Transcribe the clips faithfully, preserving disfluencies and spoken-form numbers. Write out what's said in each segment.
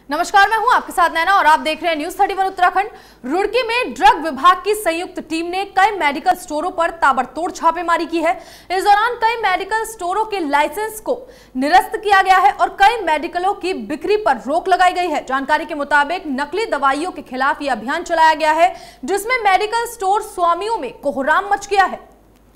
नमस्कार, मैं हूं आपके साथ नैना और आप देख रहे हैं न्यूज इकतीस उत्तराखंड। रुड़की में ड्रग विभाग की संयुक्त टीम ने कई मेडिकल स्टोरों पर ताबड़तोड़ छापेमारी की है। इस दौरान कई मेडिकल स्टोरों के लाइसेंस को निरस्त किया गया है और कई मेडिकलों की बिक्री पर रोक लगाई गई है। जानकारी के मुताबिक नकली दवाइयों के खिलाफ यह अभियान चलाया गया है, जिसमें मेडिकल स्टोर स्वामियों में कोहराम मच गया है।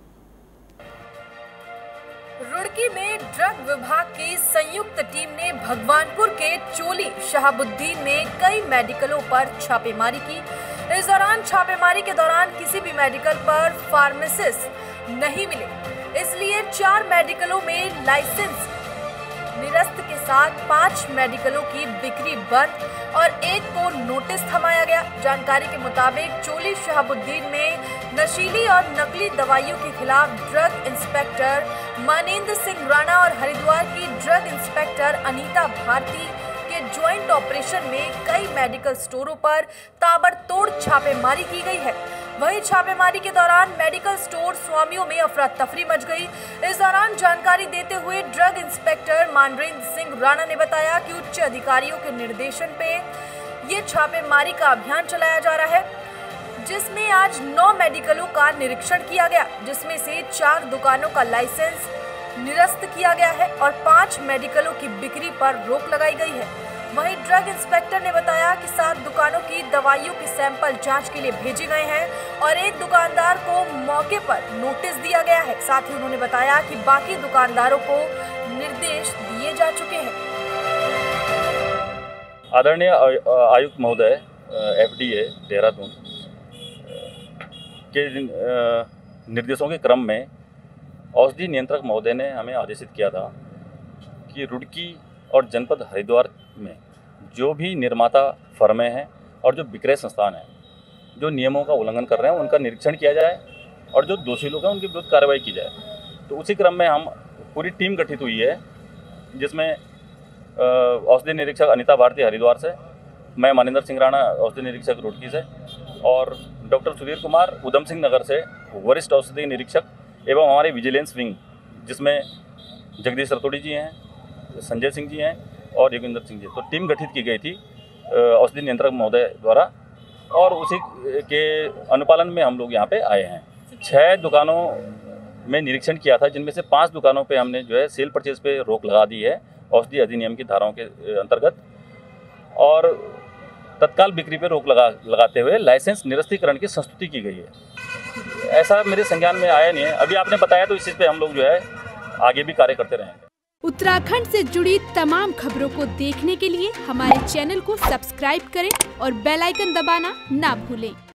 रुड़की में ड्रग विभाग की संयुक्त टीम ने भगवानपुर के चोली शहाबुद्दीन में कई मेडिकलों पर छापेमारी की। इस दौरान छापेमारी के दौरान किसी भी मेडिकल पर फार्मासिस्ट नहीं मिले, इसलिए चार मेडिकलों में लाइसेंस निरस्त के साथ पांच मेडिकलों की बिक्री बंद और एक को नोटिस थमाया गया। जानकारी के मुताबिक चोली शहाबुद्दीन में नशीली और नकली दवाइयों के खिलाफ ड्रग इंस्पेक्टर मानेंद्र सिंह राणा और हरिद्वार की ड्रग इंस्पेक्टर अनीता भारती के ज्वाइंट ऑपरेशन में कई मेडिकल स्टोरों पर ताबड़तोड़ छापेमारी की गई है। वहीं छापेमारी के दौरान मेडिकल स्टोर स्वामियों में अफरा तफरी मच गई। इस दौरान जानकारी देते हुए ड्रग इंस्पेक्टर मानेंद्र सिंह राणा ने बताया कि उच्च अधिकारियों के निर्देशन पे ये छापेमारी का अभियान चलाया जा रहा है, जिसमें आज नौ मेडिकलों का निरीक्षण किया गया, जिसमें से चार दुकानों का लाइसेंस निरस्त किया गया है और पांच मेडिकलों की बिक्री पर रोक लगाई गई है। वहीं ड्रग इंस्पेक्टर ने बताया कि सात दुकानों की दवाइयों के सैंपल जांच के लिए भेजे गए हैं और एक दुकानदार को मौके पर नोटिस दिया गया है। साथ ही उन्होंने बताया कि बाकी दुकानदारों को निर्देश दिए जा चुके हैं। आदरणीय आयुक्त महोदय एफडीए देहरादून के निर्देशों के क्रम में औषधि नियंत्रक महोदय ने हमें आदेशित किया था कि रुड़की और जनपद हरिद्वार में जो भी निर्माता फर्में हैं और जो विक्रय संस्थान हैं जो नियमों का उल्लंघन कर रहे हैं उनका निरीक्षण किया जाए और जो दोषी लोग हैं उनके विरुद्ध कार्रवाई की जाए। तो उसी क्रम में हम पूरी टीम गठित हुई है, जिसमें औषधि निरीक्षक अनीता भारती हरिद्वार से, मैं मानेंद्र सिंह राणा औषधि निरीक्षक रुड़की से और डॉक्टर सुधीर कुमार उधम सिंह नगर से वरिष्ठ औषधि निरीक्षक एवं हमारे विजिलेंस विंग जिसमें जगदीश रतोड़ी जी हैं, संजय सिंह जी हैं और योगेंद्र सिंह जी। तो टीम गठित की गई थी औषधि नियंत्रक महोदय द्वारा और उसी के अनुपालन में हम लोग यहाँ पे आए हैं। छः दुकानों में निरीक्षण किया था, जिनमें से पांच दुकानों पे हमने जो है सेल परचेज पे रोक लगा दी है औषधि अधिनियम की धाराओं के अंतर्गत, और तत्काल बिक्री पे रोक लगा लगाते हुए लाइसेंस निरस्तीकरण की संस्तुति की गई है। ऐसा मेरे संज्ञान में आया नहीं है। अभी आपने बताया तो इस चीज़ पे हम लोग जो है आगे भी कार्य करते रहेंगे। उत्तराखंड से जुड़ी तमाम खबरों को देखने के लिए हमारे चैनल को सब्सक्राइब करें और बेल आइकन दबाना ना भूलें।